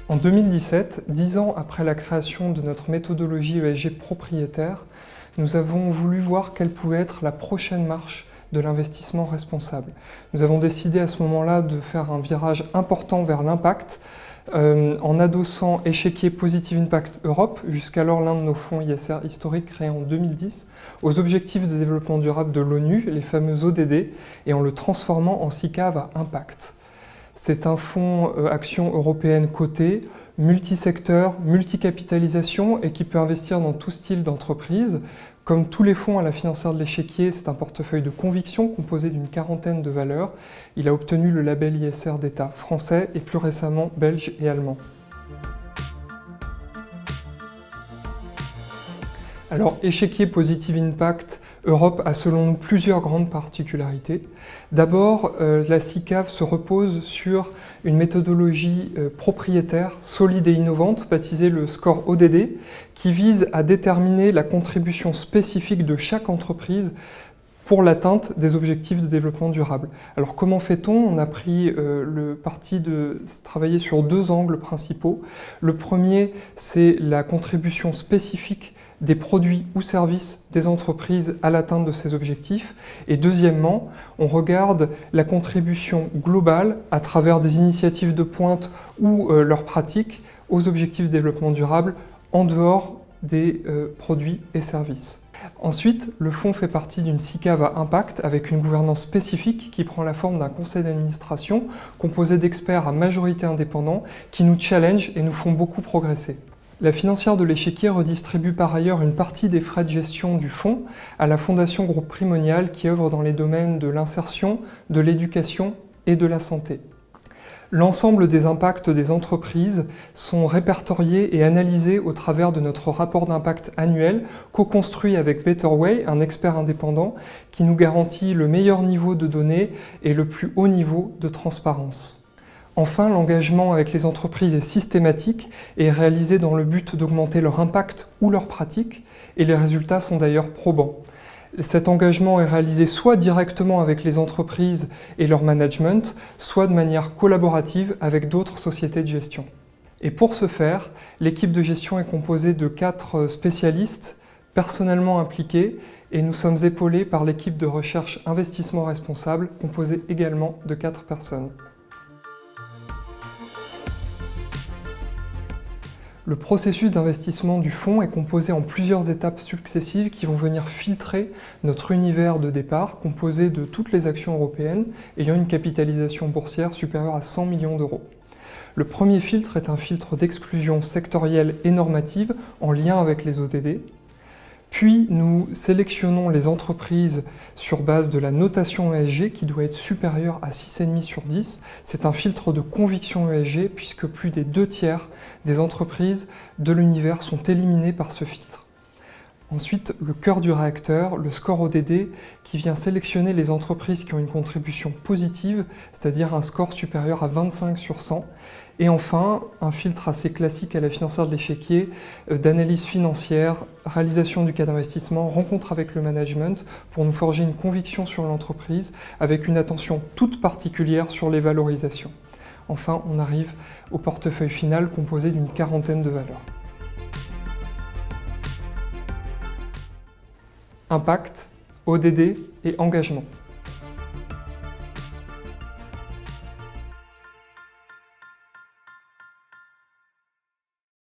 En 2017, 10 ans après la création de notre méthodologie ESG propriétaire, nous avons voulu voir quelle pouvait être la prochaine marche de l'investissement responsable. Nous avons décidé à ce moment-là de faire un virage important vers l'impact en adossant Échiquier Positive Impact Europe, jusqu'alors l'un de nos fonds ISR historiques créés en 2010, aux objectifs de développement durable de l'ONU, les fameux ODD, et en le transformant en SICAV à impact. C'est un fonds action européenne coté, multisecteur, multicapitalisation et qui peut investir dans tout style d'entreprise. Comme tous les fonds à la financière de l'Échiquier, c'est un portefeuille de conviction composé d'une quarantaine de valeurs. Il a obtenu le label ISR d'État français et plus récemment belge et allemand. Alors, Échiquier Positive Impact Europe a selon nous plusieurs grandes particularités. D'abord, la SICAV se repose sur une méthodologie propriétaire, solide et innovante, baptisée le score ODD, qui vise à déterminer la contribution spécifique de chaque entreprise pour l'atteinte des objectifs de développement durable. Alors comment fait-on? On a pris le parti de travailler sur deux angles principaux. Le premier, c'est la contribution spécifique des produits ou services des entreprises à l'atteinte de ces objectifs. Et deuxièmement, on regarde la contribution globale à travers des initiatives de pointe ou leurs pratiques aux objectifs de développement durable en dehors des produits et services. Ensuite, le fonds fait partie d'une SICAV à impact avec une gouvernance spécifique qui prend la forme d'un conseil d'administration composé d'experts à majorité indépendants qui nous challengent et nous font beaucoup progresser. La financière de l'Échiquier redistribue par ailleurs une partie des frais de gestion du fonds à la Fondation Groupe Primonial qui œuvre dans les domaines de l'insertion, de l'éducation et de la santé. L'ensemble des impacts des entreprises sont répertoriés et analysés au travers de notre rapport d'impact annuel co-construit avec Betterway, un expert indépendant qui nous garantit le meilleur niveau de données et le plus haut niveau de transparence. Enfin, l'engagement avec les entreprises est systématique et réalisé dans le but d'augmenter leur impact ou leur pratique, et les résultats sont d'ailleurs probants. Cet engagement est réalisé soit directement avec les entreprises et leur management, soit de manière collaborative avec d'autres sociétés de gestion. Et pour ce faire, l'équipe de gestion est composée de 4 spécialistes personnellement impliqués et nous sommes épaulés par l'équipe de recherche investissement responsable composée également de 4 personnes. Le processus d'investissement du fonds est composé en plusieurs étapes successives qui vont venir filtrer notre univers de départ composé de toutes les actions européennes ayant une capitalisation boursière supérieure à 100 millions d'euros. Le premier filtre est un filtre d'exclusion sectorielle et normative en lien avec les ODD. Puis nous sélectionnons les entreprises sur base de la notation ESG qui doit être supérieure à 6,5 sur 10. C'est un filtre de conviction ESG puisque plus des 2/3 des entreprises de l'univers sont éliminées par ce filtre. Ensuite, le cœur du réacteur, le score ODD, qui vient sélectionner les entreprises qui ont une contribution positive, c'est-à-dire un score supérieur à 25 sur 100. Et enfin, un filtre assez classique à la financière de l'Échiquier, d'analyse financière, réalisation du cas d'investissement, rencontre avec le management pour nous forger une conviction sur l'entreprise avec une attention toute particulière sur les valorisations. Enfin, on arrive au portefeuille final composé d'une quarantaine de valeurs. Impact, ODD et engagement.